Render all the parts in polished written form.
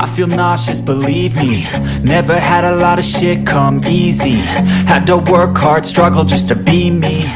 I feel nauseous, believe me. Never had a lot of shit come easy. Had to work hard, struggle just to be me.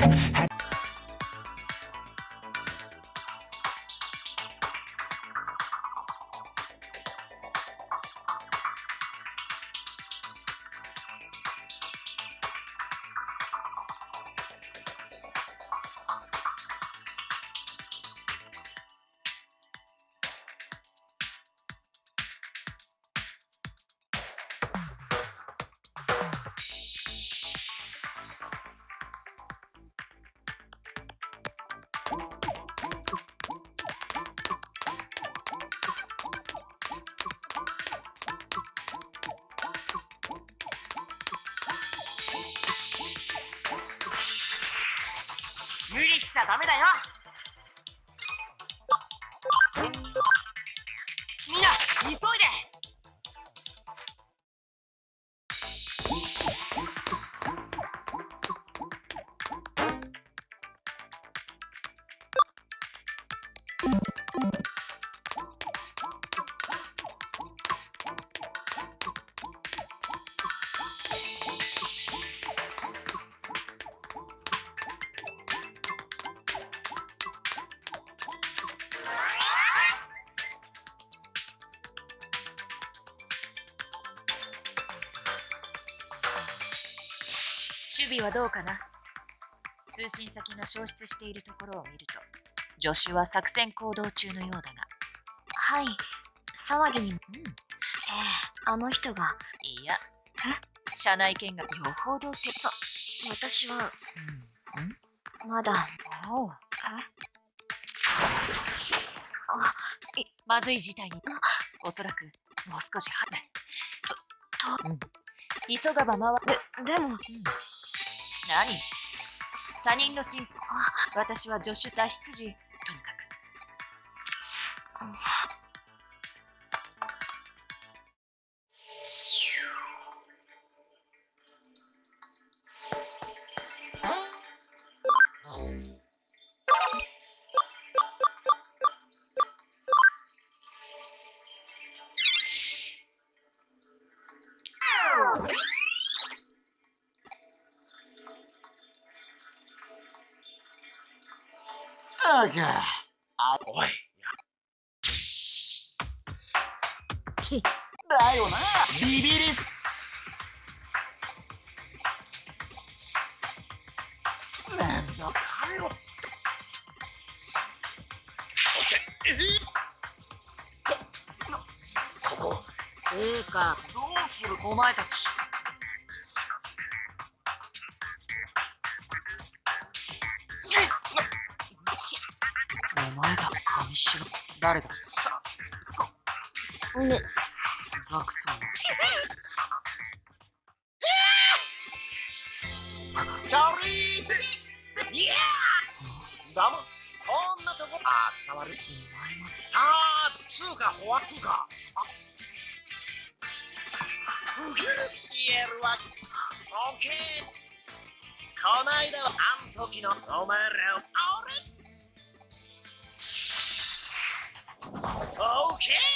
無理しちゃダメだよ。みんな急いで。守備はどうかな。通信先が消失しているところを見ると、助手は作戦行動中のようだが。 はい、騒ぎにも。あの人が。 いや、社内見学よほど私は、まだ。 おう。まずい事態に。おそらくもう少し急がば回でも、 何？他人の進歩。私は助手脱出時、とにかおい。 だよな。ビビりす。 なんだ、彼を。ここ。 つうか、 どうする？ お前たち。お前だ、神城。誰だ？ ね。 ザクさん。 チャリーっていやーだもこんなとこ伝わる。 お前まで。 さあつうかほわつうか言えるわけ。オッケー。こないだはあん時のお前らをオッケー。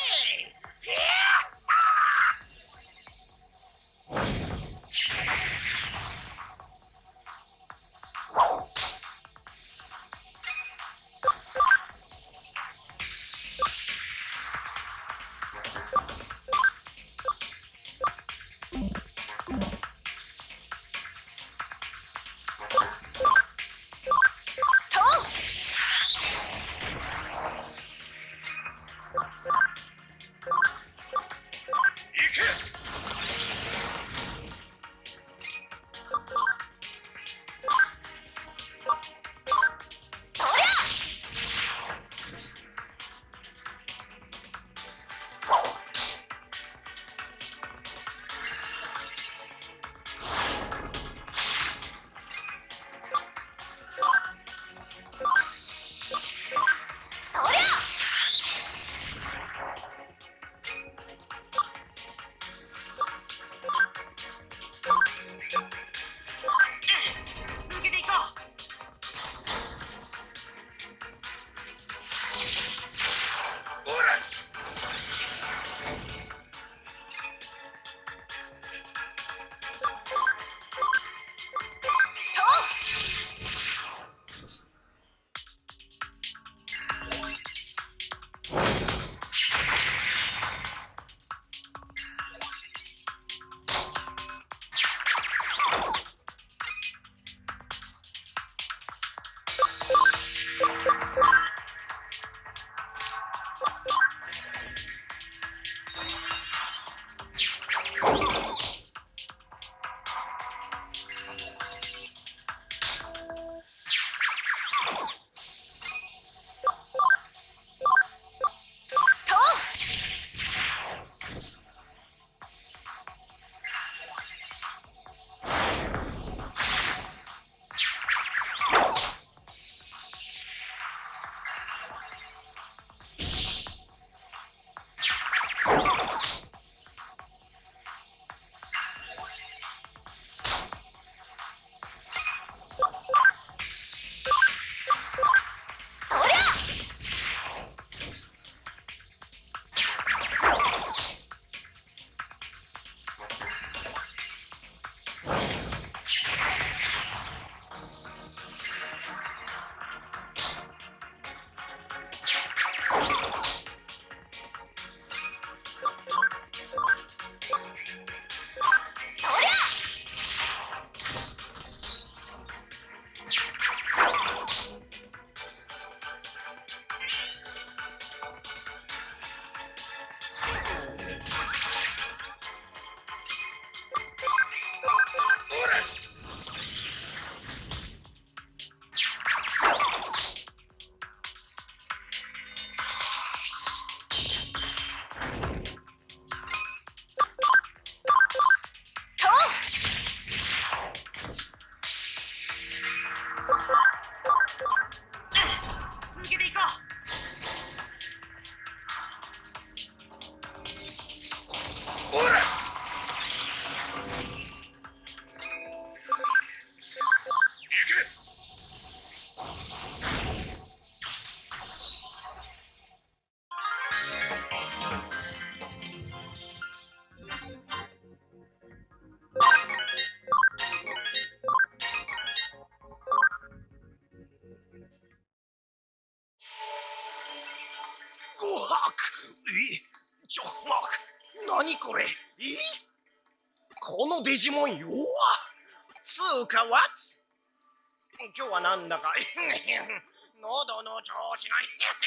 何これ？このデジモン弱っ。つうか、what？ 今日はなんだか喉の調子が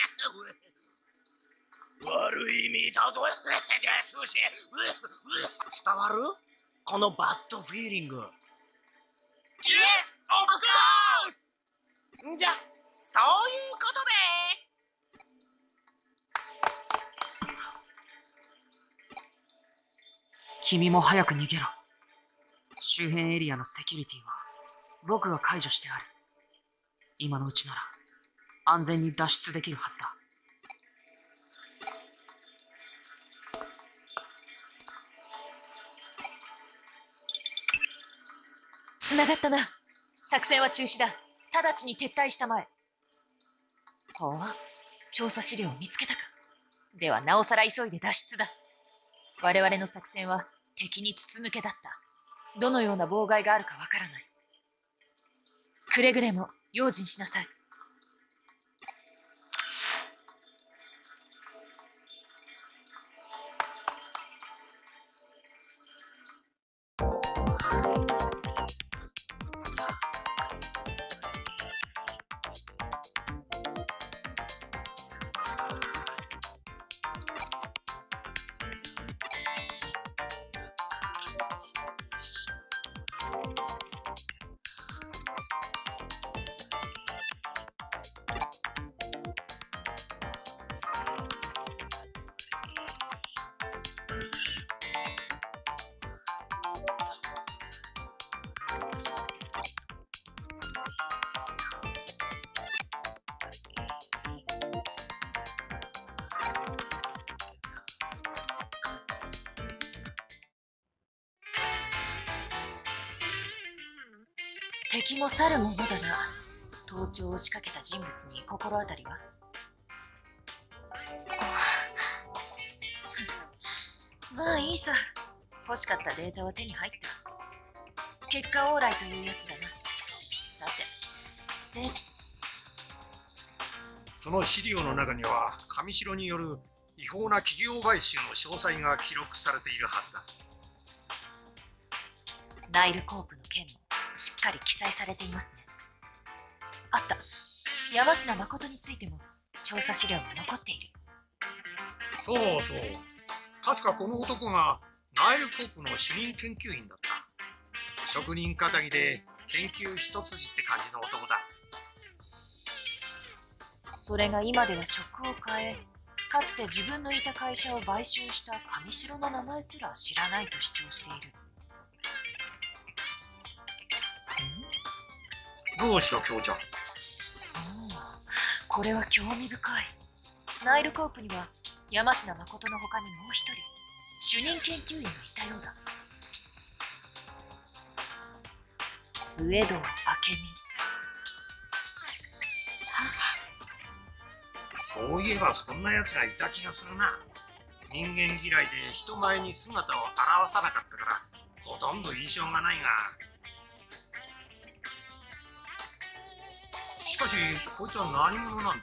悪い意味だとですし、伝わる？このバッドフィーリング。Yes, of course! じゃ、そういうことで。 君も早く逃げろ。周辺エリアのセキュリティは僕が解除してある。今のうちなら安全に脱出できるはずだ。繋がったな。作戦は中止だ。直ちに撤退したまえ。ほう、調査資料を見つけたか。ではなおさら急いで脱出だ。我々の作戦は敵に筒抜けだった。どのような妨害があるかわからない。くれぐれも用心しなさい。敵も去るものだな。盗聴を仕掛けた人物に心当たりは？まあいいさ。欲しかったデータは手に入った。結果オーライというやつだな。さて、 その資料の中には上城による違法な企業買収の詳細が記録されているはずだ。 ナイルコープの件もしっかり記載されていますね。あった。山科誠についても調査資料が残っている。 そうそう。確かこの男がナイルコープの主任研究員だった。職人かたぎで研究一筋って感じの男だ。 それが今では職を変え、かつて自分のいた会社を買収した上城の名前すら知らないと主張している。 どうした京ちゃん。 これは興味深い。ナイルコープには山科誠の他にもう一人主任研究員がいたようだ。末堂明美。 そういえばそんな奴がいた気がするな。人間嫌いで人前に姿を現さなかったからほとんど印象がないが。しかしこいつは何者なんだ？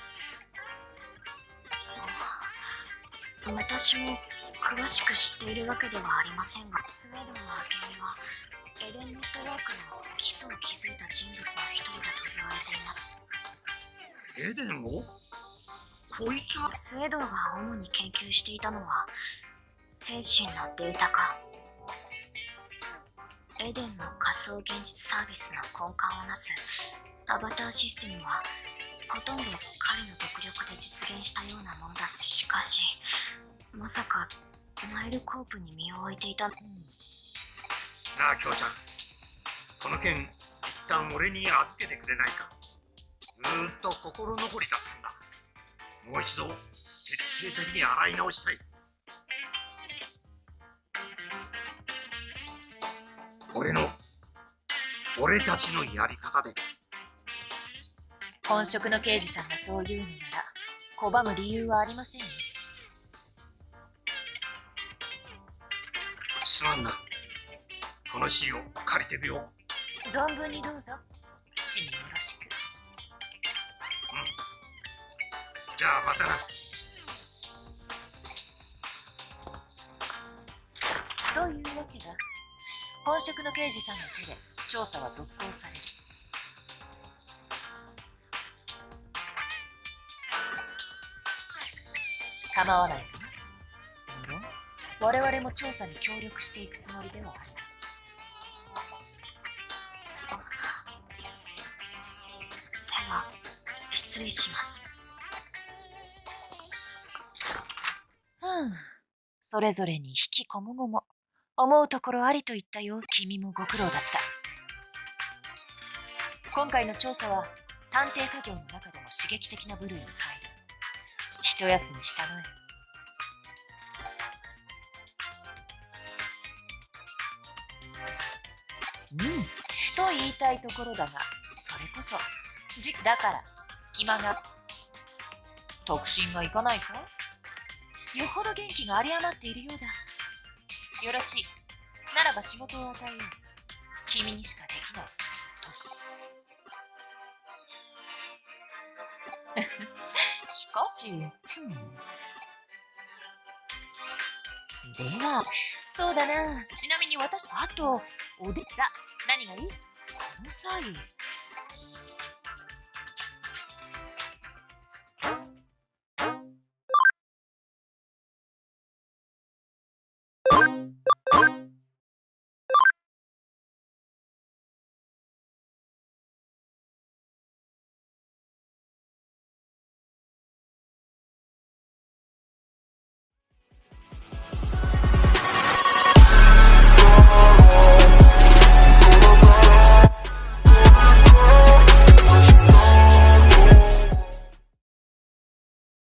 私も詳しく知っているわけではありませんが、スウェードの明美はエデンネットワークの基礎を築いた人物の一人だと言われています。 エデンを？こいつは？ スウェードが主に研究していたのは精神のデータ化。エデンの仮想現実サービスの根幹をなすアバターシステムはほとんど彼の独力で実現したようなものだ。しかしまさかナイルコープに身を置いていた。 なあ京ちゃん、この件一旦俺に預けてくれないか。ずーっと心残りだったんだ。もう一度徹底的に洗い直したい。俺たちのやり方で。 本職の刑事さんがそう言うのなら拒む理由はありませんよ。 すまんな。この資料借りてくよ。 存分にどうぞ。父によろしく。 じゃあまたな。 というわけだ。本職の刑事さんの手で調査は続行される。構わないかな。無論我々も調査に協力していくつもりではある。 では失礼します。 それぞれに引きこもごも思うところありといったよう。君もご苦労だった。今回の調査は探偵家業の中でも刺激的な部類に入る。一休みしたまえ。と言いたいところだが、それこそだから隙間が。特進がいかないか。よほど元気が有り余っているようだ。よろしい。ならば仕事を与えよう。君にしかできない。しかし、では、そうだな。ちなみに私、あと、さ、何がいい？この際。